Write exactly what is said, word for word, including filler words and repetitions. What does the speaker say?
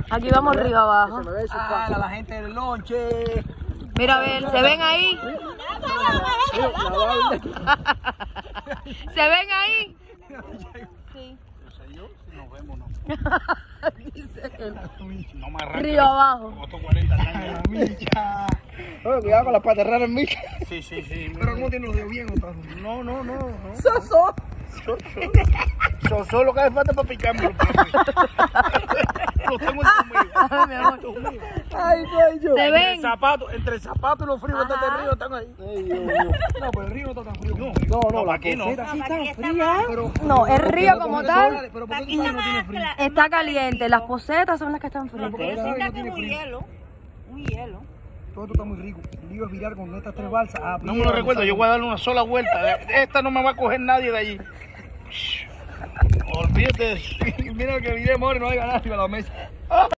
Aquí vamos río abajo. Ah, la gente del lonche. Mira, a ver, ¿se ven ahí? ¿Se ven ahí? Sí. Nos vemos, ¿no? Dice él. No me arranca. Río abajo. Otros cuarenta años. Micha. Oye, cuidado con las patas raras, Micha. Sí, sí, sí. Pero ¿cómo tiene los dedos bien o tal? No, no, no. no. Soso. Soso lo que hace falta para picarme. Los tengo entumidos. Ay, coño. ¿Se ven? El zapato, entre el zapato y los fríos que están de río están ahí. Ay, Dios mío. No, pero el río no está tan frío. No, no, la aquí no. Sí está fría. No, el río como tal Pero ¿por qué no tiene frío? está caliente. Las posetas son las que están frías. Porque eso está como un hielo. Un hielo. Todo esto está muy rico. El lío es virar con estas tres balsas. Ah, no me lo recuerdo, yo voy a darle una sola vuelta. Esta no me va a coger nadie de allí. Olvídate. Mira que viré, more, no hay nadie a la mesa.